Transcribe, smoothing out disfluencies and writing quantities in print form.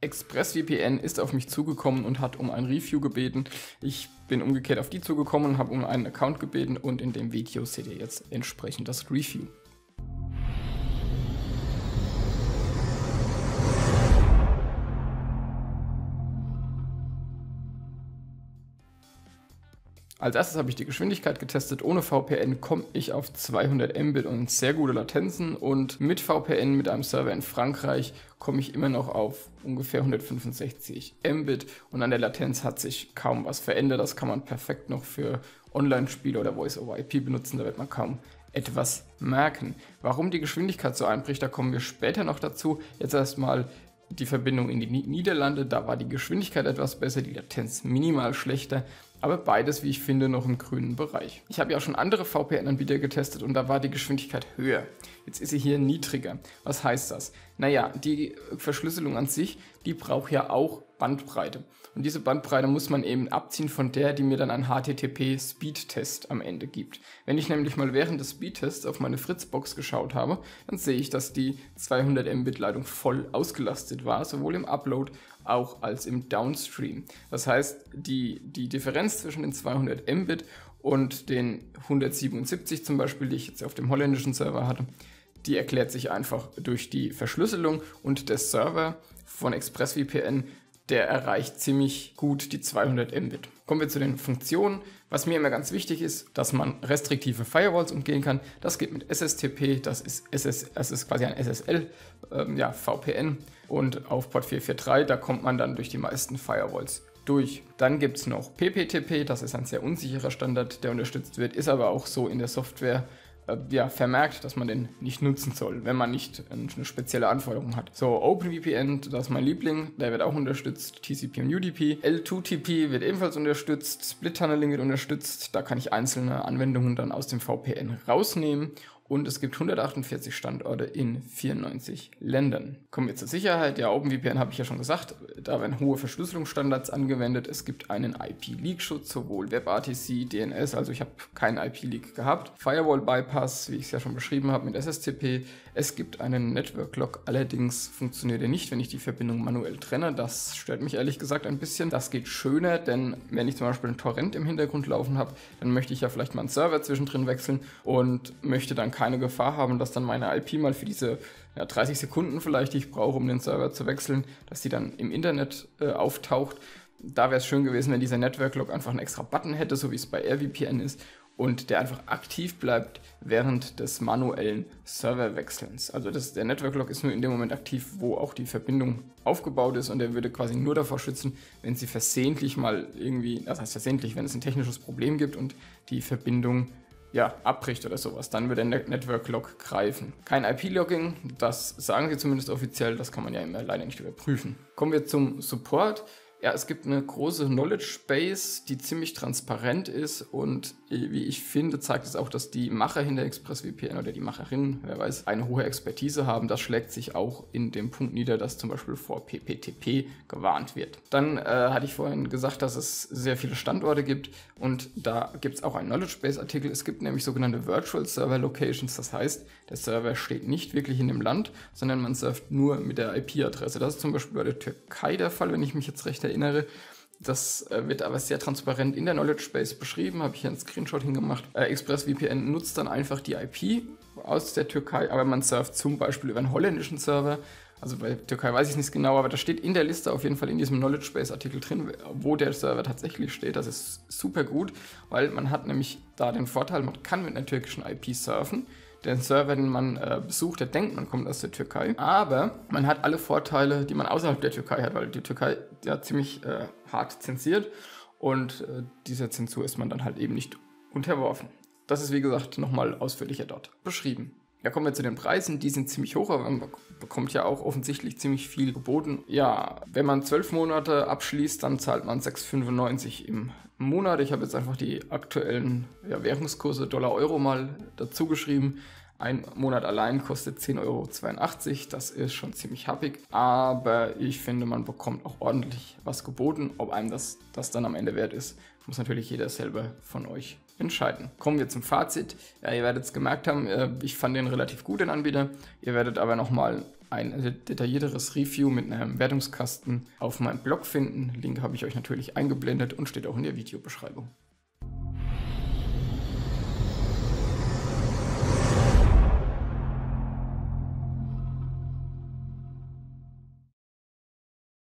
ExpressVPN ist auf mich zugekommen und hat um ein Review gebeten. Ich bin umgekehrt auf die zugekommen und habe um einen Account gebeten und in dem Video seht ihr jetzt entsprechend das Review. Als erstes habe ich die Geschwindigkeit getestet. Ohne VPN komme ich auf 200 Mbit und sehr gute Latenzen, und mit VPN mit einem Server in Frankreich komme ich immer noch auf ungefähr 165 Mbit und an der Latenz hat sich kaum was verändert. Das kann man perfekt noch für Online-Spiele oder Voice-over-IP benutzen, da wird man kaum etwas merken. Warum die Geschwindigkeit so einbricht, da kommen wir später noch dazu. Jetzt erstmal die Verbindung in die Niederlande, da war die Geschwindigkeit etwas besser, die Latenz minimal schlechter, aber beides, wie ich finde, noch im grünen Bereich. Ich habe ja auch schon andere VPN-Anbieter getestet und da war die Geschwindigkeit höher. Jetzt ist sie hier niedriger. Was heißt das? Naja, die Verschlüsselung an sich, die braucht ja auch Bandbreite. Und diese Bandbreite muss man eben abziehen von der, die mir dann ein HTTP-Speedtest am Ende gibt. Wenn ich nämlich mal während des Speedtests auf meine Fritzbox geschaut habe, dann sehe ich, dass die 200 Mbit Leitung voll ausgelastet war, sowohl im Upload auch als im Downstream. Das heißt, die Differenz zwischen den 200 Mbit und den 177 zum Beispiel, die ich jetzt auf dem holländischen Server hatte, die erklärt sich einfach durch die Verschlüsselung, und der Server von ExpressVPN, der erreicht ziemlich gut die 200 Mbit. Kommen wir zu den Funktionen. Was mir immer ganz wichtig ist, dass man restriktive Firewalls umgehen kann. Das geht mit SSTP, das ist quasi ein SSL, VPN, und auf Port 443, da kommt man dann durch die meisten Firewalls durch. Dann gibt es noch PPTP, das ist ein sehr unsicherer Standard, der unterstützt wird, ist aber auch so in der Software vermerkt, dass man den nicht nutzen soll, wenn man nicht eine spezielle Anforderung hat. So, OpenVPN, das ist mein Liebling, der wird auch unterstützt, TCP und UDP. L2TP wird ebenfalls unterstützt, Split Tunneling wird unterstützt, da kann ich einzelne Anwendungen dann aus dem VPN rausnehmen. Und es gibt 148 Standorte in 94 Ländern. Kommen wir zur Sicherheit. Ja, OpenVPN habe ich ja schon gesagt, da werden hohe Verschlüsselungsstandards angewendet. Es gibt einen IP-Leak-Schutz, sowohl WebRTC, DNS, also ich habe keinen IP-Leak gehabt. Firewall-Bypass, wie ich es ja schon beschrieben habe, mit SSTP. Es gibt einen Network-Lock, allerdings funktioniert er nicht, wenn ich die Verbindung manuell trenne. Das stört mich ehrlich gesagt ein bisschen. Das geht schöner, denn wenn ich zum Beispiel einen Torrent im Hintergrund laufen habe, dann möchte ich ja vielleicht mal einen Server zwischendrin wechseln und möchte dann keine Gefahr haben, dass dann meine IP mal für diese 30 Sekunden vielleicht, die ich brauche, um den Server zu wechseln, dass die dann im Internet auftaucht. Da wäre es schön gewesen, wenn dieser Network-Lock einfach einen extra Button hätte, so wie es bei AirVPN ist, und der einfach aktiv bleibt während des manuellen Serverwechselns. Also der Network-Lock ist nur in dem Moment aktiv, wo auch die Verbindung aufgebaut ist, und der würde quasi nur davor schützen, wenn sie versehentlich mal irgendwie, das heißt versehentlich, wenn es ein technisches Problem gibt und die Verbindung abbricht oder sowas, dann wird der Network-Lock greifen. Kein IP-Logging, das sagen sie zumindest offiziell, das kann man ja immer leider nicht überprüfen. Kommen wir zum Support. Ja, es gibt eine große Knowledge Base, die ziemlich transparent ist, und wie ich finde, zeigt es auch, dass die Macher hinter ExpressVPN oder die Macherinnen, wer weiß, eine hohe Expertise haben. Das schlägt sich auch in dem Punkt nieder, dass zum Beispiel vor PPTP gewarnt wird. Dann hatte ich vorhin gesagt, dass es sehr viele Standorte gibt, und da gibt es auch einen Knowledge Base Artikel. Es gibt nämlich sogenannte Virtual Server Locations, das heißt, der Server steht nicht wirklich in dem Land, sondern man surft nur mit der IP-Adresse. Das ist zum Beispiel bei der Türkei der Fall, wenn ich mich jetzt recht erinnere. Das wird aber sehr transparent in der Knowledge Base beschrieben, habe ich hier einen Screenshot hingemacht. ExpressVPN nutzt dann einfach die IP aus der Türkei, aber man surft zum Beispiel über einen holländischen Server. Also bei der Türkei weiß ich nicht genau, aber das steht in der Liste auf jeden Fall in diesem Knowledge Base Artikel drin, wo der Server tatsächlich steht. Das ist super gut, weil man hat nämlich da den Vorteil, man kann mit einer türkischen IP surfen. Der Server, den man besucht, der denkt, man kommt aus der Türkei. Aber man hat alle Vorteile, die man außerhalb der Türkei hat, weil die Türkei ja ziemlich hart zensiert, und dieser Zensur ist man dann halt eben nicht unterworfen. Das ist, wie gesagt, nochmal ausführlicher dort beschrieben. Ja, kommen wir zu den Preisen. Die sind ziemlich hoch, aber man bekommt ja auch offensichtlich ziemlich viel geboten. Ja, wenn man 12 Monate abschließt, dann zahlt man 6,95 im Monat. Ich habe jetzt einfach die aktuellen Währungskurse Dollar-Euro mal dazu geschrieben. Ein Monat allein kostet 10,82 €. Das ist schon ziemlich happig, aber ich finde, man bekommt auch ordentlich was geboten. Ob einem das dann am Ende wert ist, muss natürlich jeder selber von euch entscheiden. Kommen wir zum Fazit. Ja, ihr werdet es gemerkt haben, ich fand den relativ gut, den Anbieter. Ihr werdet aber nochmal ein detaillierteres Review mit einem Wertungskasten auf meinem Blog finden. Link habe ich euch natürlich eingeblendet und steht auch in der Videobeschreibung.